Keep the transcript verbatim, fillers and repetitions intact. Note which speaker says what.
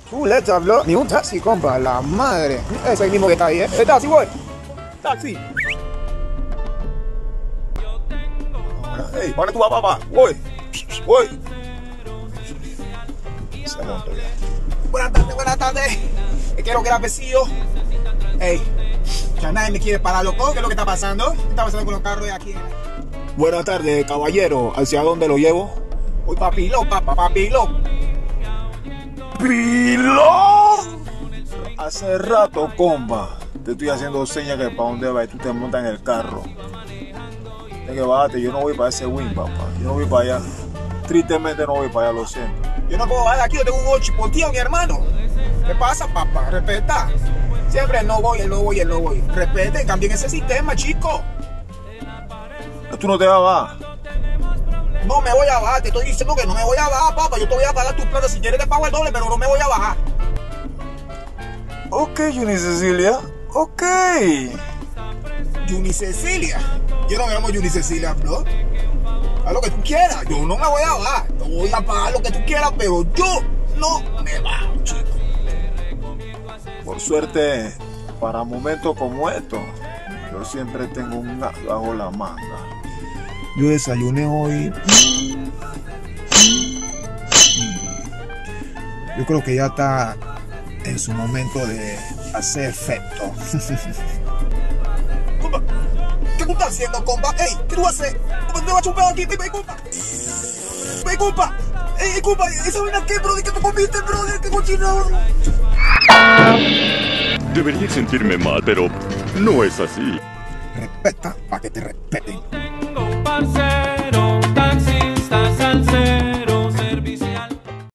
Speaker 1: Chuleta, bro. Ni un taxi, compa. La madre. Ese mismo que está ahí, ¿eh? El taxi, güey. Taxi. Ey, ¿dónde tú vas, papá? Voy. Voy. Se montó ya. Buenas tardes, buenas tardes. Quiero que era vecino. Ey, ya nadie me quiere parar, loco. ¿Qué es lo que está pasando? ¿Qué está pasando con los carros de aquí? Buenas tardes, caballero. ¿Hacia dónde lo llevo? Voy pa' Pilón, papá, pa' Pilón. ¿Pilón? Hace rato, compa, te estoy haciendo señas que para dónde vas y tú te montas en el carro. Tienes que bajarte, yo no voy para ese wing, papá. Yo no voy para allá. Tristemente no voy para allá, lo siento. Yo no puedo bajar aquí, yo tengo un ocho por tío, mi hermano. ¿Qué pasa, papá? Respeta. Siempre el no voy, el no voy, el no voy. Respeten, cambien ese sistema, chico. Tú no te vas a bajar. No me voy a bajar, te estoy diciendo que no me voy a bajar, papá. Yo te voy a pagar tus plata. Si quieres te pago el doble, pero no me voy a bajar. Ok, Juni Cecilia. Ok. Juni Cecilia. Yo no me llamo Juni Cecilia, bro. Haz lo que tú quieras. Yo no me voy a bajar. Te voy a pagar lo que tú quieras, pero yo no me bajo, chico. Por suerte, para momentos como estos, yo siempre tengo un gas bajo la manga. Yo desayuné hoy. Yo creo que ya está en su momento de hacer efecto. Compa, ¿qué tú estás haciendo, compa? Ey, ¿qué tú vas a hacer? ¿Cómo te vas a chupar aquí? Ey, compa. Ey, compa. Ey, compa, ¿esa vaina qué, brother? ¿Qué tú comiste, brother? ¿Qué cochinado?
Speaker 2: Debería sentirme mal, pero no es así.
Speaker 1: Respeta para que te respeten.